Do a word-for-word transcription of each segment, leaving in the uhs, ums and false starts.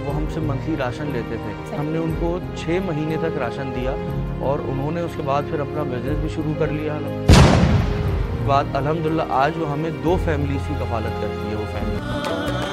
वो हमसे monthly ration लेते थे। हमने उनको छः महीने तक राशन दिया और उन्होंने उसके बाद फिर अपना बिजनेस भी शुरू कर लिया। बाद अल्हम्दुलिल्लाह आज वो हमें दो फैमिलीज़ की कफालत करती है वो family.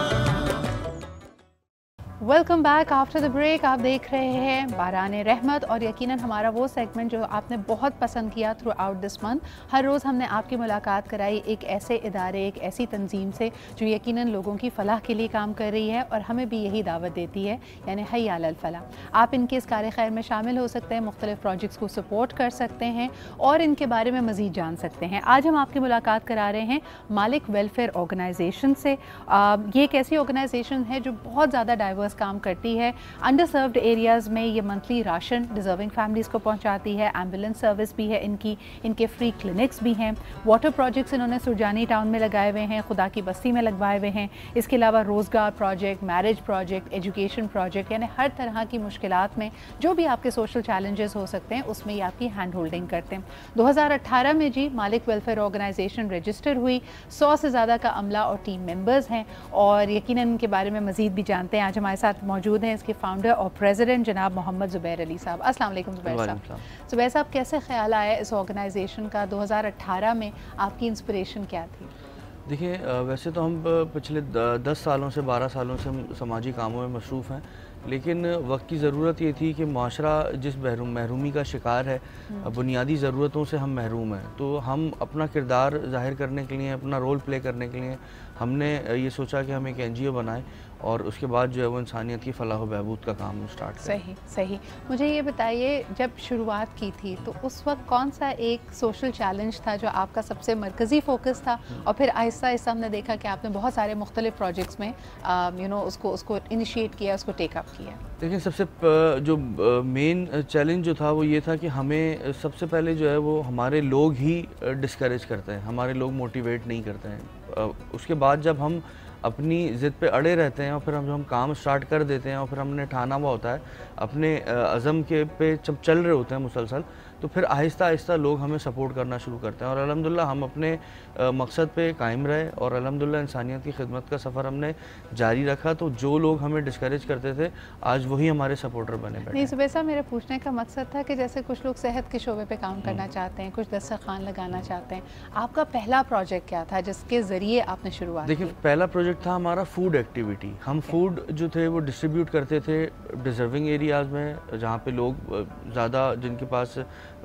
Welcome back after the break. आप देख रहे हैं बाराने रहमत और यकीनन हमारा वो सेगमेंट जो आपने बहुत पसंद किया थ्रू आउट दिस मंथ। हर रोज़ हमने आपकी मुलाकात कराई एक ऐसे इदारे, एक ऐसी तंजीम से जो यकीनन लोगों की फ़लाह के लिए काम कर रही है और हमें भी यही दावत देती है, यानी हई अलल फ़लाह। आप इनके इस कार खैर में शामिल हो सकते हैं, मुख्तलिफ़ प्रोजेक्ट्स को सपोर्ट कर सकते हैं और इनके बारे में मज़ीद जान सकते हैं। आज हम आपकी मुलाकात करा रहे हैं मालिक वेलफेयर ऑर्गेनाइजेशन से। आ, ये एक ऐसी ऑर्गेनाइजेशन है जो बहुत ज़्यादा डाइवर्स काम करती है। अंडर सर्व्ड एरियाज़ में ये मंथली राशन डिज़र्विंग फैमिलीज़ को पहुंचाती है। एम्बुलेंस सर्विस भी है इनकी, इनके फ्री क्लिनिक्स भी हैं। वाटर प्रोजेक्ट्स इन्होंने सुरजानी टाउन में लगाए हुए हैं, खुदा की बस्ती में लगवाए हुए हैं। इसके अलावा रोज़गार project, marriage project, education project, यानी हर तरह की मुश्किलात में जो भी आपके सोशल चैलेंजेस हो सकते हैं उसमें ये आपकी हैंड होल्डिंग करते हैं। दो हज़ार अठारह में जी मालिक वेलफेयर ऑर्गेनाइजेशन रजिस्टर हुई। सौ से ज़्यादा का अमला और टीम मेंबर्स हैं और यकीनन इनके बारे में मज़ीद भी जानते हैं। आज हमारे साथ मौजूद हैं इसके फाउंडर और प्रेसिडेंट जनाब मोहम्मद ज़ुबैर अली साहब। अस्सलाम वालेकुम ज़ुबैर साहब। ज़ुबैर साहब, कैसे ख्याल आया इस ऑर्गेनाइजेशन का? दो हज़ार अठारह में आपकी इंस्पिरेशन क्या थी? देखिए, वैसे तो हम पिछले दस सालों से बारह सालों से हम समाजी कामों में मसरूफ़ हैं, लेकिन वक्त की ज़रूरत ये थी कि माशरा जिस महरूम महरूमी का शिकार है, बुनियादी ज़रूरतों से हम महरूम हैं, तो हम अपना किरदार ज़ाहिर करने के लिए, अपना रोल प्ले करने के लिए हमने ये सोचा कि हम एक एन जी ओ बनाएँ और उसके बाद जो है वो इंसानियत की फलाह व बहबूद का काम स्टार्ट करें। सही सही। मुझे ये बताइए, जब शुरुआत की थी तो उस वक्त कौन सा एक सोशल चैलेंज था जो आपका सबसे मरकज़ी फ़ोकस था और फिर आहिस्ता आहिस्ता हमने देखा कि आपने बहुत सारे मुख्तलिफ़ प्रोजेक्ट्स में यू नो उसको उसको इनिशिएट किया, उसको टेकअप किया? देखिए, सबसे जो मेन चैलेंज जो था वो ये था कि हमें सबसे पहले जो है वो हमारे लोग ही डिस्करेज करते हैं, हमारे लोग मोटिवेट नहीं करते हैं। उसके बाद जब हम अपनी ज़िद पे अड़े रहते हैं और फिर हम जो हम काम स्टार्ट कर देते हैं और फिर हमने ठाना हुआ होता है अपने अज़म के पे जब चल रहे होते हैं मुसलसल, तो फिर आहिस्ता आहिस्ता लोग हमें सपोर्ट करना शुरू करते हैं और अल्हम्दुलिल्लाह हम अपने मकसद पे कायम रहे और अल्हम्दुलिल्लाह इंसानियत की खिदमत का सफ़र हमने जारी रखा। तो जो लोग हमें डिस्करेज करते थे आज वही हमारे सपोर्टर बने बैठे। नहीं, ज़ुबैर साहब, मेरे पूछने का मकसद था कि जैसे कुछ लोग सेहत के शोबे पे काम करना चाहते हैं, कुछ दस्तरखान लगाना चाहते हैं, आपका पहला प्रोजेक्ट क्या था जिसके ज़रिए आपने शुरुआत? देखिए, पहला प्रोजेक्ट था हमारा फूड एक्टिविटी। हम फूड जो थे वो डिस्ट्रीब्यूट करते थे डिज़र्विंग एरियाज़ में, जहाँ पे लोग ज़्यादा, जिनके पास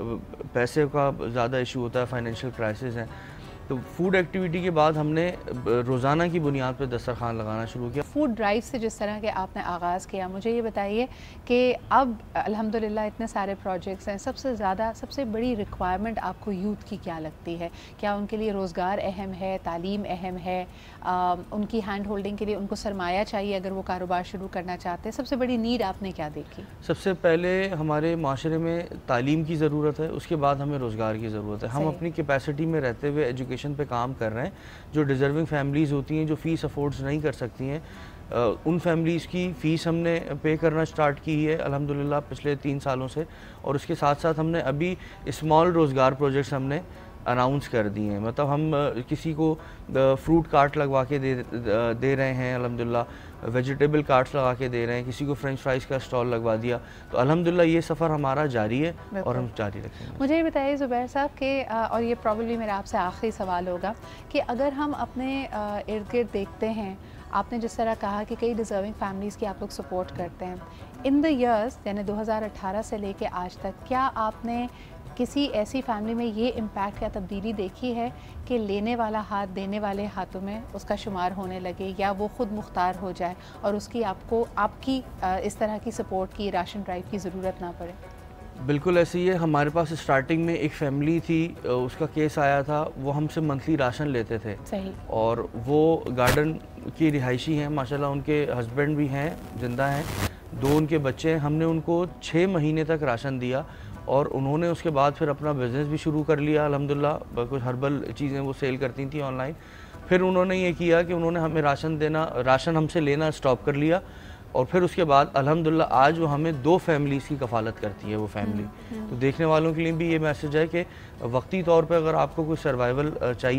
पैसे का ज़्यादा इशू होता है, फाइनेंशियल क्राइसिस है। तो फूड एक्टिविटी के बाद हमने रोज़ाना की बुनियाद पर दस्तरखान लगाना शुरू किया। फूड ड्राइव से जिस तरह के आपने आगाज़ किया, मुझे ये बताइए कि अब अल्हम्दुलिल्लाह इतने सारे प्रोजेक्ट्स हैं, सबसे ज़्यादा सबसे बड़ी रिक्वायरमेंट आपको यूथ की क्या लगती है? क्या उनके लिए रोज़गार अहम है, तालीम अहम है, आ, उनकी हैंड होल्डिंग के लिए उनको सरमाया चाहिए अगर वो कारोबार शुरू करना चाहते हैं? सबसे बड़ी नीड आपने क्या देखी? सबसे पहले हमारे माशरे में तालीम की ज़रूरत है, उसके बाद हमें रोज़गार की ज़रूरत है। हम अपनी कैपेसिटी में रहते हुए एजुकेशन पे काम कर रहे हैं। जो डिज़र्विंग फैमिलीज़ होती हैं, जो फ़ीस अफोर्ड्स नहीं कर सकती हैं, उन फैमिलीज़ की फ़ीस हमने पे करना स्टार्ट की है अल्हम्दुलिल्लाह पिछले तीन सालों से। और उसके साथ साथ हमने अभी स्मॉल रोज़गार प्रोजेक्ट्स हमने अनाउंस कर दिए हैं। मतलब हम किसी को फ्रूट कार्ट लगवा के दे दे रहे हैं अल्हम्दुलिल्लाह, वेजिटेबल कार्ट्स लगा के दे रहे हैं, किसी को फ्रेंच फ्राइज़ का स्टॉल लगवा दिया। तो अल्हम्दुलिल्लाह ये सफ़र हमारा जारी है और हम जारी रखेंगे। मुझे ये बताइए ज़ुबैर साहब कि और ये प्रॉब्लली मेरा आपसे आखिरी सवाल होगा कि अगर हम अपने इर्द गिर्द देखते हैं, आपने जिस तरह कहा कि कई डिज़र्विंग फैमिलीज़ की आप लोग सपोर्ट करते हैं, इन द ईयर्स यानी दो हज़ार अठारह से लेके आज तक, क्या आपने किसी ऐसी फैमिली में ये इम्पैक्ट या तब्दीली देखी है कि लेने वाला हाथ देने वाले हाथों में उसका शुमार होने लगे या वो ख़ुद मुख्तार हो जाए और उसकी आपको आपकी इस तरह की सपोर्ट की, राशन ड्राइव की ज़रूरत ना पड़े? बिल्कुल ऐसे ही है। हमारे पास स्टार्टिंग में एक फैमिली थी, उसका केस आया था, वो हमसे मंथली राशन लेते थे। सही। और वो गार्डन की रिहायशी हैं, माशाल्लाह उनके हस्बैंड भी हैं, जिंदा हैं, दो उनके बच्चे हैं। हमने उनको छः महीने तक राशन दिया और उन्होंने उसके बाद फिर अपना बिज़नेस भी शुरू कर लिया अल्हम्दुलिल्लाह। कुछ हर्बल चीज़ें वो सेल करती थी ऑनलाइन। फिर उन्होंने ये किया कि उन्होंने हमें राशन देना राशन हमसे लेना स्टॉप कर लिया और फिर उसके बाद अल्हम्दुलिल्लाह आज वो हमें दो फैमिलीज़ की कफ़ालत करती है वो फैमिली। तो देखने वालों के लिए भी ये मैसेज है कि वक्ती तौर पे अगर आपको कोई सर्वाइवल चाहिए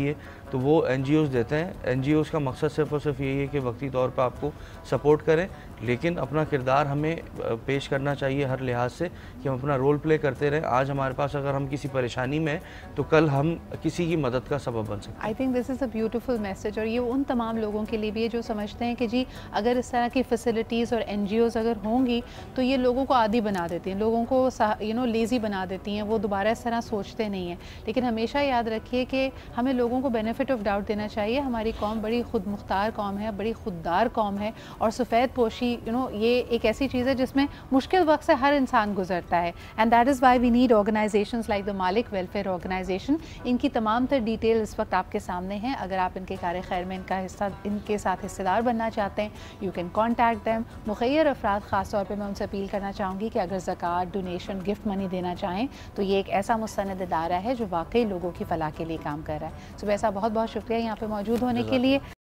तो वो एन जी ओज़ देते हैं। एन जी ओज़ का मकसद सिर्फ और सिर्फ यही है कि वक्ती तौर पर आपको सपोर्ट करें, लेकिन अपना किरदार हमें पेश करना चाहिए हर लिहाज से कि हम अपना रोल प्ले करते रहें। आज हमारे पास अगर हम किसी परेशानी में हैं तो कल हम किसी की मदद का सबब बन सकते हैं। I think this is a beautiful message, और ये उन तमाम लोगों के लिए भी है जो समझते हैं कि जी अगर इस तरह की फैसिलिटीज़ और एन जी ओज़ अगर होंगी तो ये लोगों को आदी बना देती हैं, लोगों को यू नो लेज़ी बना देती हैं, वो दोबारा इस तरह सोचते नहीं हैं। लेकिन हमेशा याद रखिए कि हमें लोगों को बेनिफिट ऑफ डाउट देना चाहिए। हमारी कौम बड़ी खुद मुख्तार कौम है, बड़ी खुददार कौम है, और सफ़ेद पोशी यू नो ये एक ऐसी चीज़ है जिसमें मुश्किल वक्त से हर इंसान गुजरता है। And that is why we need organisations like the Malik welfare organisation. इनकी तमाम तर डिटेल इस वक्त आपके सामने हैं। अगर आप इनके कार्य खैर में इनका हिस्सा इनके साथ हिस्सेदार बनना चाहते हैं, यू कैन कॉन्टैक्ट दैम। मुखैर अफराद ख़ास तौर पर मैं उनसे अपील करना चाहूँगी कि अगर ज़कात, डोनेशन, गिफ्ट मनी देना चाहें तो ये एक ऐसा मुस्तनद इदारा है जो वाकई लोगों की फ़लाह के लिए काम कर रहा है। सुबह साहब बहुत बहुत शुक्रिया यहाँ पर मौजूद होने के लिए।